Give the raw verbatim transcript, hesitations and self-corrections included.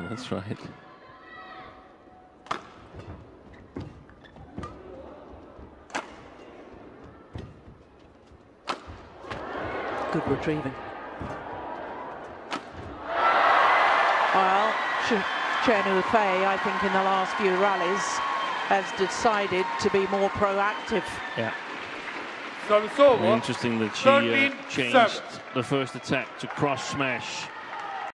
That's right. Good retrieving. Well, Chen Yufei, I think, in the last few rallies, has decided to be more proactive. Yeah. Very interesting that she uh, changed the first attack to cross smash